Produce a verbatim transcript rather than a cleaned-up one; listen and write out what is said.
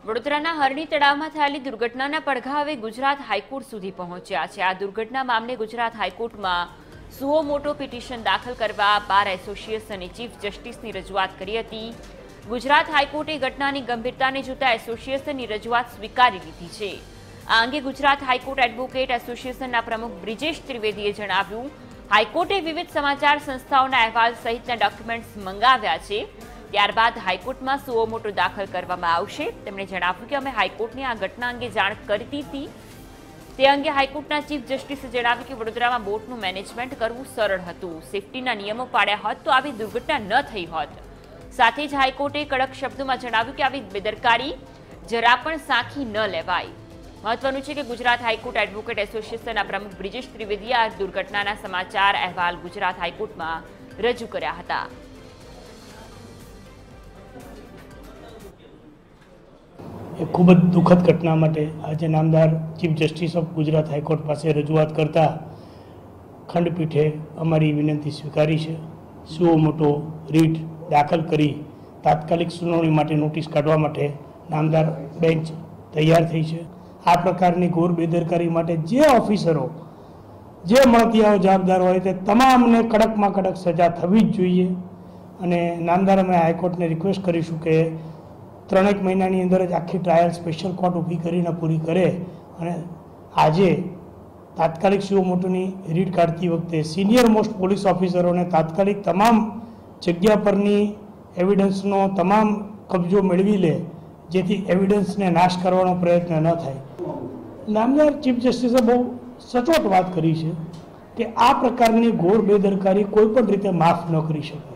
વડોદરાના હરણી તળાવમાં થયેલી દુર્ઘટનાના પડઘા હવે ગુજરાત હાઈકોર્ટ સુધી પહોંચ્યા છે। આ દુર્ઘટના મામલે ગુજરાત હાઈકોર્ટમાં સુઓ મોટો પિટિશન દાખલ કરવા બાર એસોસિએશને ચીફ જસ્ટિસની રજૂઆત કરી હતી। ગુજરાત હાઈકોર્ટે ઘટનાની ગંભીરતાને જોતા એસોસિએશનની રજૂઆત સ્વીકારી લીધી છે। આ અંગે ગુજરાત હાઈકોર્ટ એડવોકેટ એસોસિએશનના પ્રમુખ બ્રિજેશ ત્રિવેદીએ જણાવ્યું, હાઈકોર્ટે વિવિધ સમાચાર સંસ્થાઓના અહેવાલ સહિતના ડોક્યુમેન્ટ્સ મંગાવ્યા છે। ત્યારબાદ હાઈકોર્ટમાં સુઓ મોટો દાખલ કરવામાં આવશે। તેમણે જણાવ્યું કે અમે હાઈકોર્ટને આ ઘટના અંગે જાણ કરી હતી। તે અંગે હાઈકોર્ટના ચીફ જસ્ટિસે જણાવ્યું કે વડોદરામાં બોટનું મેનેજમેન્ટ કરવું સરળ હતું, સેફટીના નિયમો પાડ્યા હોત તો આવી દુર્ઘટના ન થઈ હોત। સાથે જ હાઈકોર્ટે કડક શબ્દોમાં જણાવ્યું કે આવી બેદરકારી જરા પણ સાંખી ન લેવાય। મહત્વનું છે કે ગુજરાત હાઈકોર્ટ એડવોકેટ એસોસિએશનના પ્રમુખ બ્રિજેશ ત્રિવેદીએ આ દુર્ઘટનાના સમાચાર અહેવાલ ગુજરાત હાઈકોર્ટમાં રજૂ કર્યા હતા। એ ખૂબ જ દુઃખદ ઘટના માટે આજે નામદાર chief justice of Gujarat high court પાસે રજૂઆત કરતા ખંડપીઠે અમારી વિનંતી સ્વીકારી છે। સુઓ મોટો રીટ દાખલ કરી તાત્કાલિક સુનાવણી માટે નોટિસ કાઢવા માટે નામદાર બેન્ચ તૈયાર થઈ છે। આ પ્રકારની ઘોર બેદરકારી માટે જે ઓફિસરો જે મળતિયાઓ જવાબદાર હોય તે તમામને કડકમાં કડક સજા થવી જ જોઈએ। અને નામદાર અમે હાઈકોર્ટને રિક્વેસ્ટ કરીશું કે ત્રણેક મહિનાની અંદર જ આખી ટ્રાયલ સ્પેશિયલ કોર્ટ ઊભી કરીને પૂરી કરે અને આજે તાત્કાલિક સુઓ મોટોની રીટ કાઢતી વખતે સિનિયર મોસ્ટ પોલીસ ઓફિસરોને તાત્કાલિક તમામ જગ્યા પરની એવિડન્સનો તમામ કબજો મેળવી લે, જેથી એવિડન્સને નાશ કરવાનો પ્રયત્ન ન થાય। નામદાર ચીફ જસ્ટિસે બહુ સચોટ વાત કરી છે કે આ પ્રકારની ઘોર બેદરકારી કોઈ પણ રીતે માફ ન કરી શકે।